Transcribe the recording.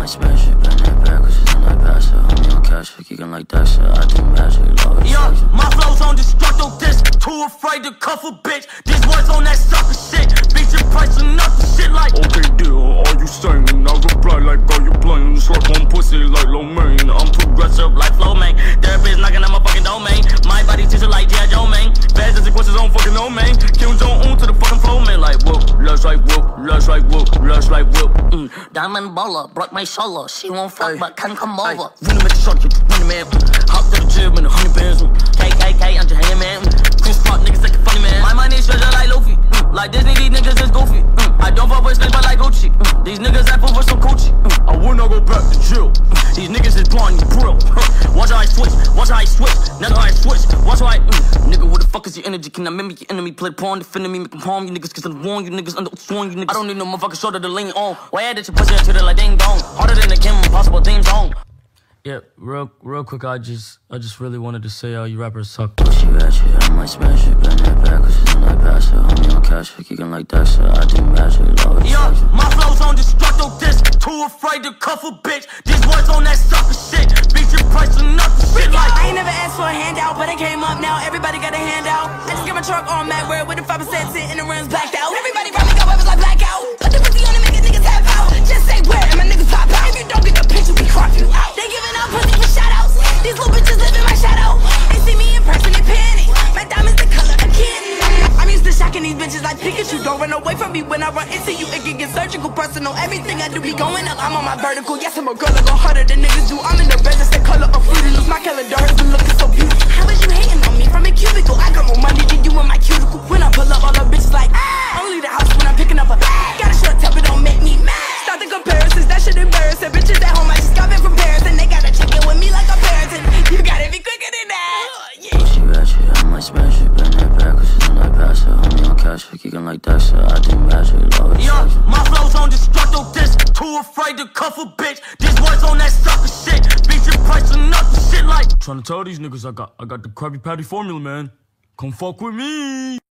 spaceship in that bag, cause it's in that pass it. Homie on cash, kicking like that shit. I do magic, love it. Yo, my flow's on destructo disc. Too afraid to cuff a bitch. These words on that sucker shit. Beat your price enough to shit like. Okay, deal, are you saying? I reply like, are you playing? It's like one pussy like Lo Mein. I'm Progressive like flow, man. Therapist knocking at my fucking domain. My body teacher like G.I. Joe, man. Fast as the questions on fucking no, man. Kim Jong-un to the fucking flow, man. Like whoop, lush like whoop, lush like whoop, lush like whoop. Diamond baller, broke my shoulder. She won't fuck, but can come over. Wanna make a shot, get money, man. Hop to the gym in 100 bands. KKK, I'm your hand, man. Chris Rock, niggas like a funny man. My money treasure like Luffy. Like Disney, these niggas is goofy. I don't fuck with snakes, but like Gucci. These niggas act for some coochie. I will not go back to jail. These niggas is blind, you bro. Watch how I switch, watch how I switch. Never how I switch, watch how I nigga, what the fuck is your energy? Can I mimic your enemy? Play porn, defending me, make them harm you niggas. Cause I'm warn you niggas under sworn you niggas. I don't need no motherfucking shoulder to lean on. Why add that you push it to the like ding dong? Harder than the Kim Impossible theme song. Yeah, real quick, I just really wanted to say you rappers suck. Pussy ratchet, I might smash it in that bag, cause it's in that pass it. Homie on cash, kicking like that shit. I do magic, love it. Yo, my flow's on destructo disc. Too afraid to cuff a bitch. These words on that sucker shit. Beat your price enough to shit like. I ain't never asked for a handout, but it came up now. Everybody got a handout. I just got my truck on Mac where with the 5% sitting in the rims blacked out. Everybody probably got weapons like blackout. Put the pussy on and make niggas tap out. Just say where and my niggas pop out. If you don't get the picture, we crop you out. They giving up pussy for shout outs. These little bitches live in my shadow. They see me in person, they panic. My diamonds the color of candy. I'm used to shocking these bitches like Pikachu. Don't run away from me when I run into you. It can get surgical, personal. Everything I do be going up. I'm on my vertical. Yes, I'm a girl. I go harder than niggas do. I'm in the business. The color of Fruity Loops. My calendar has been looking so beautiful. How was you hating on me from a cubicle? I got more money than you in my cuticle. When I pull up, all the bitches like, only the house when I'm picking up a got a short temper, don't make me mad. Stop the comparisons, that shit embarrassing. Bitches at home, I just got back from Paris and they got a chicken with me like a parent. You gotta be quicker than that. Pussy ratchet, I might smash it in that bag, cause it's in that pass it. Homie on cash, kicking like that shit. I do magic, love it. Yo, my flow's on destructo disc. Too afraid to cuff a bitch. These words on that sucker shit. Beat your price enough to shit like. Trying to tell these niggas I got the Krabby Patty formula, man. Come fuck with me.